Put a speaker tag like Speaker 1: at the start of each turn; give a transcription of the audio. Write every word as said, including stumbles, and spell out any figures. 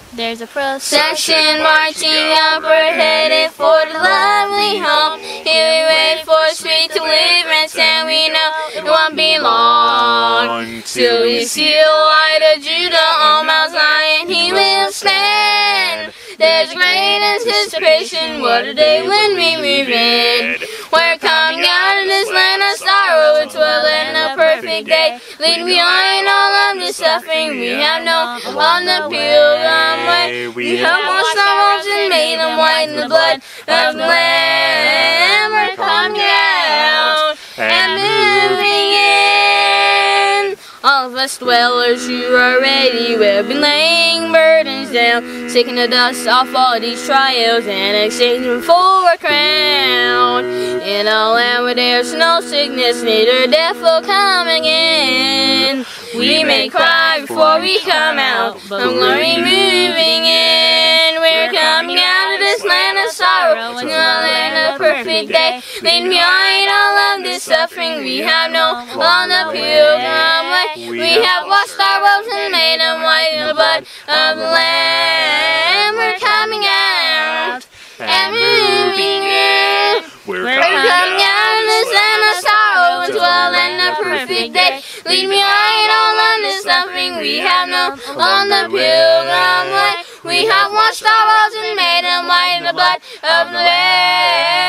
Speaker 1: There's a procession marching upward, headed for the lovely home. Here we wait for sweet deliverance, and we know it won't be long till we see the light of Judah on Mount Zion. He will stand. There's great anticipation. What a day when we move in. We're coming out of this land of sorrow to a land of perfect day. Lead behind all of the suffering we have known on the pilgrim way. We have washed our robes and made them white in the blood of the Lamb. We're coming out and moving in. All of us dwellers who are ready, we've been laying burdens down, taking the dust off all these trials and exchanging them for a crown. In a land where there's no sickness, neither death will come again. We may cry before we come out, but glory moving in. We're coming out of this land of sorrow to a land of perfect day. Lead behind all of this suffering we have known on the pilgrim way. We have washed our robes and made them white in the blood of the Lamb. We're coming out and moving in. We're coming out of this land of sorrow into a land of perfect day. Lead behind all of this suffering we have known on the pilgrim way. We have washed our robes and made them white in the blood of the Lamb.